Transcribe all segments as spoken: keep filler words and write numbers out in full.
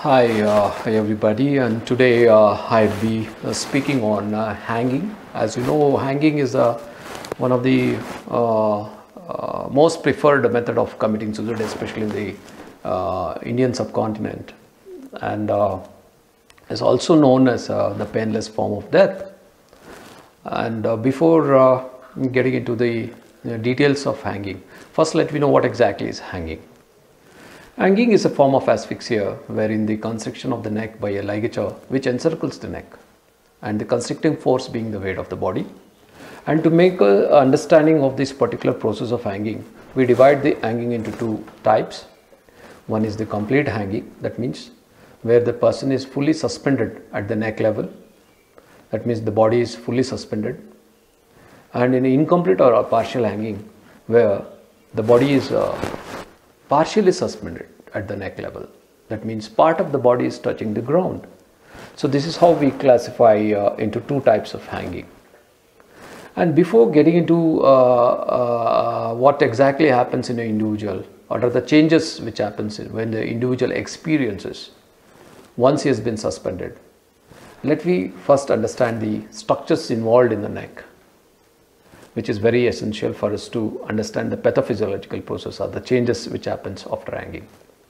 Hi, uh, hi everybody, and today uh, I'll be uh, speaking on uh, hanging. As you know, hanging is uh, one of the uh, uh, most preferred method of committing suicide, especially in the uh, Indian subcontinent, and uh, is also known as uh, the painless form of death. And uh, before uh, getting into the uh, details of hanging, first let me know what exactly is hanging. Hanging is a form of asphyxia wherein the constriction of the neck by a ligature which encircles the neck, and the constricting force being the weight of the body. And to make an understanding of this particular process of hanging, we divide the hanging into two types. One is the complete hanging, that means where the person is fully suspended at the neck level, that means the body is fully suspended. And in incomplete or partial hanging, where the body is uh, partially suspended at the neck level, that means part of the body is touching the ground. So this is how we classify uh, into two types of hanging. And before getting into uh, uh, what exactly happens in an individual, what are the changes which happens when the individual experiences once he has been suspended, let me first understand the structures involved in the neck, which is very essential for us to understand the pathophysiological process or the changes which happens after hanging.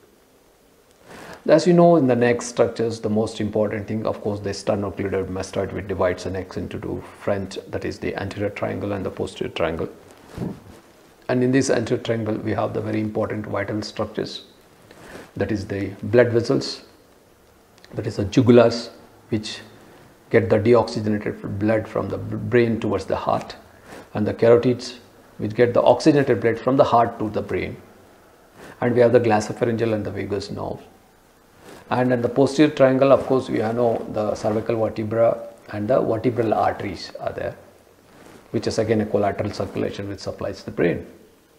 As you know, in the neck structures, the most important thing, of course, the sternocleidomastoid mastoid, which divides the neck into two front, that is the anterior triangle and the posterior triangle. And in this anterior triangle, we have the very important vital structures, that is the blood vessels, that is the jugulars, which get the deoxygenated blood from the brain towards the heart, and the carotids, which get the oxygenated blood from the heart to the brain. And we have the glossopharyngeal and the vagus nerve. And in the posterior triangle, of course, we know the cervical vertebra and the vertebral arteries are there, which is again a collateral circulation which supplies the brain.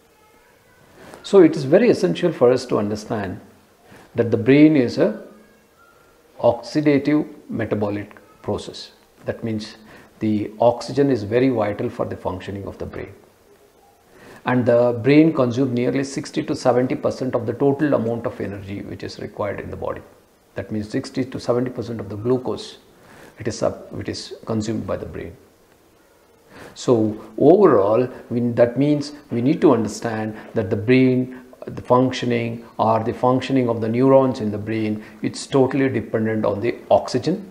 So it is very essential for us to understand that the brain is a oxidative metabolic process. That means the oxygen is very vital for the functioning of the brain. And the brain consumes nearly sixty to seventy percent of the total amount of energy which is required in the body. That means sixty to seventy percent of the glucose it is, up, it is consumed by the brain. So overall, we, that means we need to understand that the brain, the functioning or the functioning of the neurons in the brain, it's totally dependent on the oxygen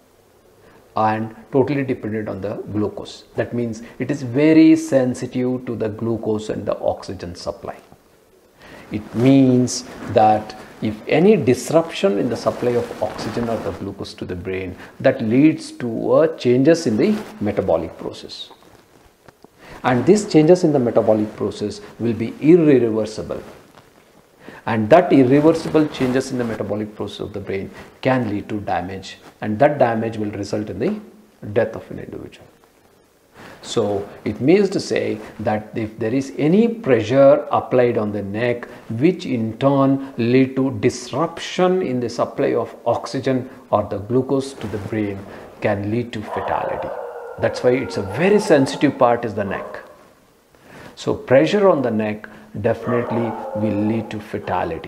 and totally dependent on the glucose. That means it is very sensitive to the glucose and the oxygen supply. It means that if any disruption in the supply of oxygen or the glucose to the brain, that leads to uh, changes in the metabolic process. And these changes in the metabolic process will be irreversible. And that irreversible changes in the metabolic process of the brain can lead to damage, and that damage will result in the death of an individual. So it means to say that if there is any pressure applied on the neck, which in turn lead to disruption in the supply of oxygen or the glucose to the brain, can lead to fatality. That's why it's a very sensitive part is the neck. So pressure on the neck definitely will lead to fatality.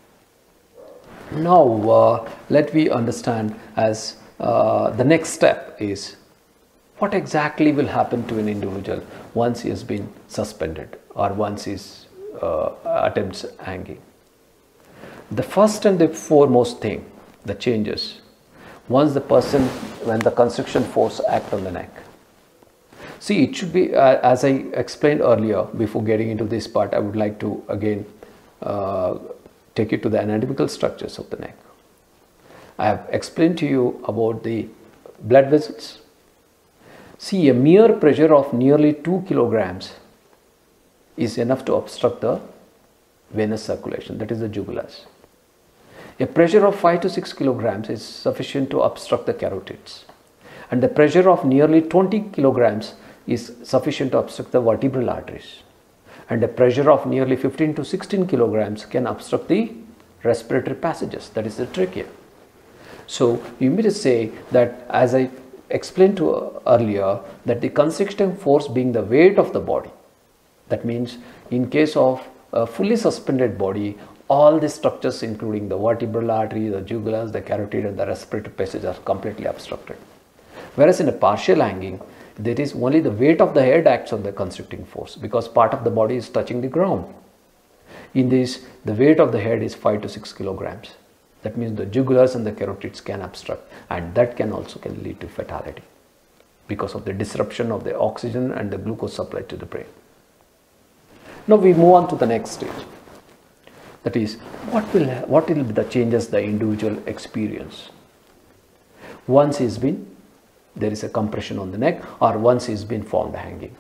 Now uh, let me understand as uh, the next step is what exactly will happen to an individual once he has been suspended or once he uh, attempts hanging. The first and the foremost thing, the changes, once the person, when the constriction force act on the neck. See, it should be, uh, as I explained earlier, before getting into this part, I would like to again uh, take you to the anatomical structures of the neck. I have explained to you about the blood vessels. See, a mere pressure of nearly two kilograms is enough to obstruct the venous circulation, that is the jugulars. A pressure of five to six kilograms is sufficient to obstruct the carotids. And the pressure of nearly twenty kilograms is sufficient to obstruct the vertebral arteries. And a pressure of nearly fifteen to sixteen kilograms can obstruct the respiratory passages, that is the trachea. So you may say that, as I explained to uh, earlier, that the constricting force being the weight of the body, that means in case of a fully suspended body, all the structures including the vertebral artery, the jugulars, the carotid and the respiratory passage are completely obstructed. Whereas in a partial hanging, there is only the weight of the head acts on the constricting force because part of the body is touching the ground. In this, the weight of the head is five to six kilograms. That means the jugulars and the carotids can obstruct, and that can also can lead to fatality because of the disruption of the oxygen and the glucose supply to the brain. Now we move on to the next stage. That is, what will what will be the changes the individual experience once he's been there is a compression on the neck, or once he's been found hanging.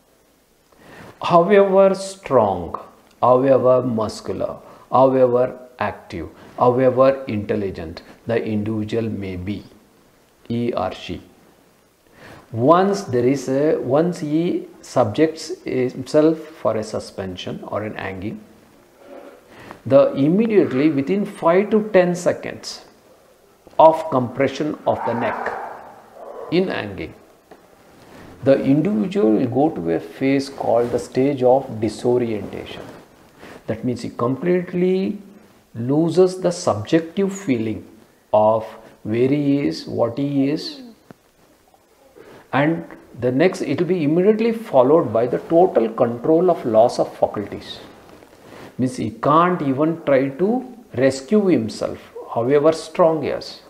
However strong, however muscular, however active, however intelligent the individual may be, he or she, once there is a once he subjects himself for a suspension or an hanging, the immediately within five to ten seconds of compression of the neck in hanging, the individual will go to a phase called the stage of disorientation. That means he completely loses the subjective feeling of where he is, what he is, and the next it will be immediately followed by the total control of loss of faculties. Means he can't even try to rescue himself, however strong he is.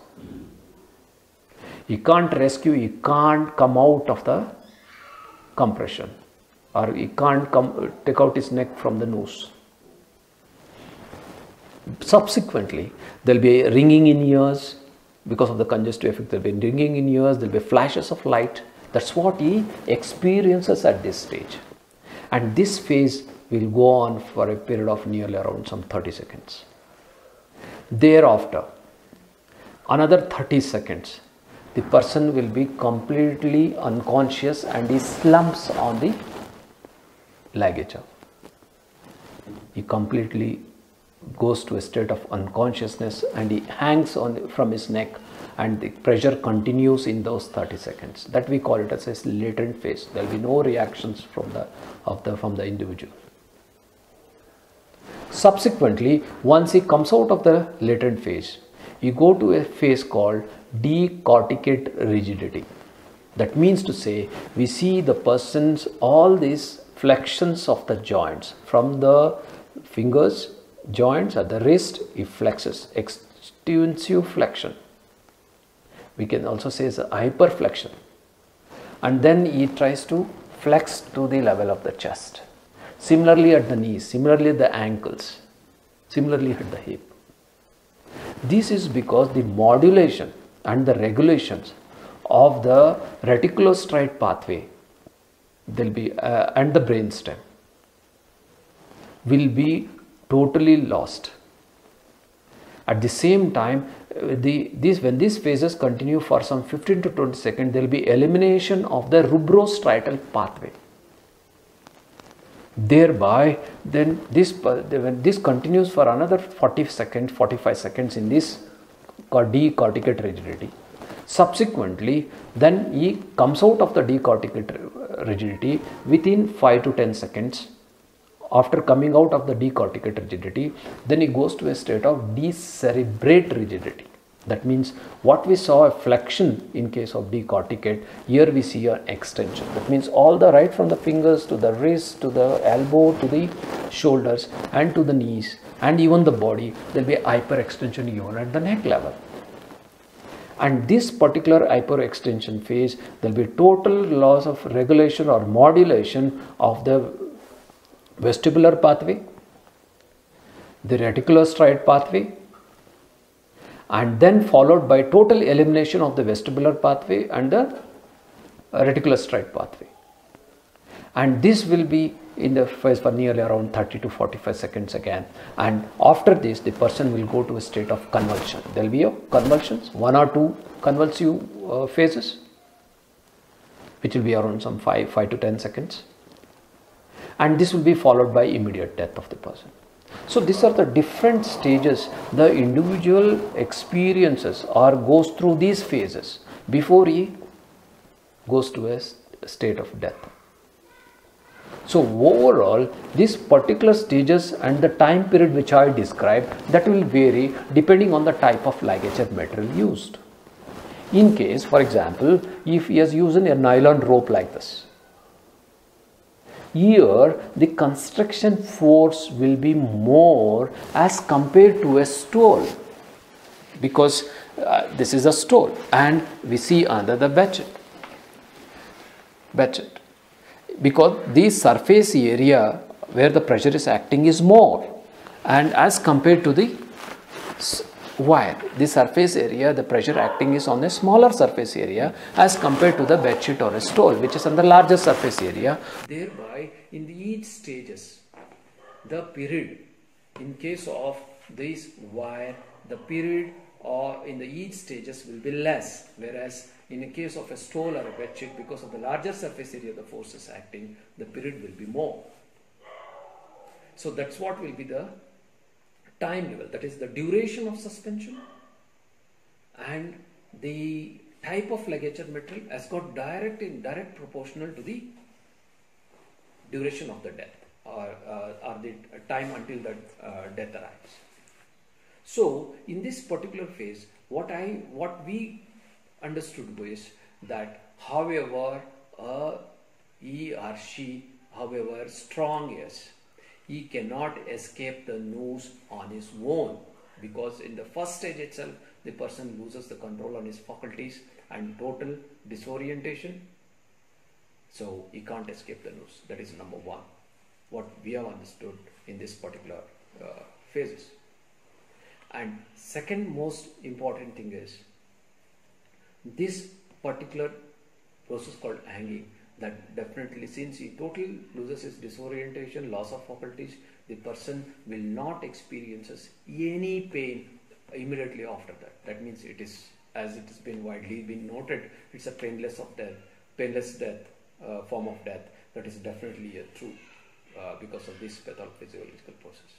He can't rescue, he can't come out of the compression, or he can't come take out his neck from the nose. Subsequently, there will be ringing in ears because of the congestive effect. There will be ringing in ears, there will be flashes of light. That's what he experiences at this stage. And this phase will go on for a period of nearly around some thirty seconds. Thereafter, another thirty seconds, the person will be completely unconscious and he slumps on the ligature. He completely goes to a state of unconsciousness and he hangs on from his neck, and the pressure continues in those thirty seconds. That we call it as a latent phase. There will be no reactions from the of the from the individual. Subsequently, once he comes out of the latent phase, you go to a phase called decorticate rigidity. That means to say, we see the person's all these flexions of the joints from the fingers, joints at the wrist, he flexes, extensive flexion. We can also say it's a hyperflexion. And then he tries to flex to the level of the chest. Similarly at the knees, similarly at the ankles, similarly at the hip. This is because the modulation and the regulations of the reticulostriate pathway will be uh, and the brainstem will be totally lost. At the same time, the this when these phases continue for some fifteen to twenty seconds, there will be elimination of the rubrostriatal pathway. Thereby, then this when this continues for another forty seconds, forty-five seconds in this decorticate rigidity. Subsequently, then he comes out of the decorticate rigidity within five to ten seconds. After coming out of the decorticate rigidity, then he goes to a state of decerebrate rigidity. That means what we saw a flexion in case of decorticate, here we see an extension. That means all the right from the fingers to the wrist to the elbow to the shoulders and to the knees and even the body, there will be hyperextension even at the neck level. And this particular hyperextension phase, there will be total loss of regulation or modulation of the vestibular pathway, the reticulostriate pathway, and then followed by total elimination of the vestibular pathway and the reticulostriate pathway. And this will be in the phase for nearly around thirty to forty-five seconds again. And after this, the person will go to a state of convulsion. There will be a convulsions, one or two convulsive uh, phases, which will be around some five, five to ten seconds. And this will be followed by immediate death of the person. So these are the different stages the individual experiences or goes through these phases before he goes to a state of death. So overall, these particular stages and the time period which I described, that will vary depending on the type of ligature material used. In case, for example, if he has used a nylon rope like this, here the construction force will be more as compared to a stole, because uh, this is a stole and we see under the bedsheet. Bedsheet. Because the surface area where the pressure is acting is more, and as compared to the wire, the surface area, the pressure acting is on a smaller surface area as compared to the bedsheet or a stole, which is on the larger surface area. Thereby, in the each stages, the period, in case of this wire, the period or in the each stages will be less, whereas in the case of a stole or a bedsheet, because of the larger surface area the force is acting, the period will be more. So that's what will be the time level, that is the duration of suspension, and the type of ligature material has got direct in direct proportional to the duration of the death, or, uh, or the time until the uh, death arrives. So in this particular phase, what I what we understood was that however uh, he or she, however strong is, he cannot escape the noose on his own, because in the first stage itself the person loses the control on his faculties and total disorientation, so he can't escape the noose. That is number one, what we have understood in this particular uh, phases. And second most important thing is this particular process called hanging, that definitely, since he totally loses his disorientation, loss of faculties, the person will not experience any pain immediately after that. That means it is, as it has been widely been noted, it's a painless of death, painless death, uh, form of death. That is definitely a true uh, because of this pathophysiological process.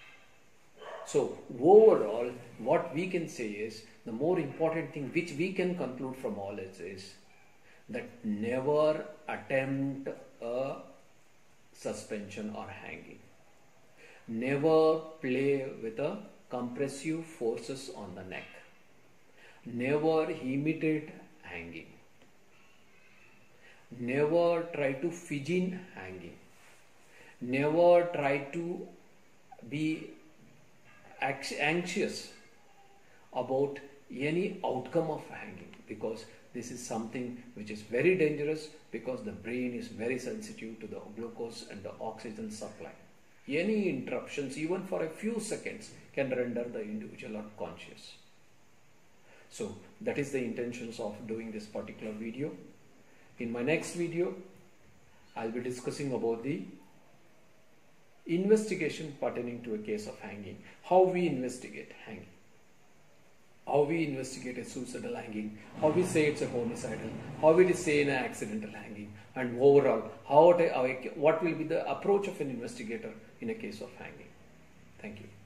So overall, what we can say is, the more important thing which we can conclude from all this is that never attempt a suspension or hanging. Never play with a compressive forces on the neck. Never imitate hanging. Never try to fidget hanging. Never try to be anxious about any outcome of hanging, because this is something which is very dangerous, because the brain is very sensitive to the glucose and the oxygen supply. Any interruptions, even for a few seconds, can render the individual unconscious. So that is the intentions of doing this particular video. In my next video, I'll be discussing about the investigation pertaining to a case of hanging, how we investigate hanging, how we investigate a suicidal hanging, how we say it's a homicidal, how we say an accidental hanging, and overall, how to, what will be the approach of an investigator in a case of hanging. Thank you.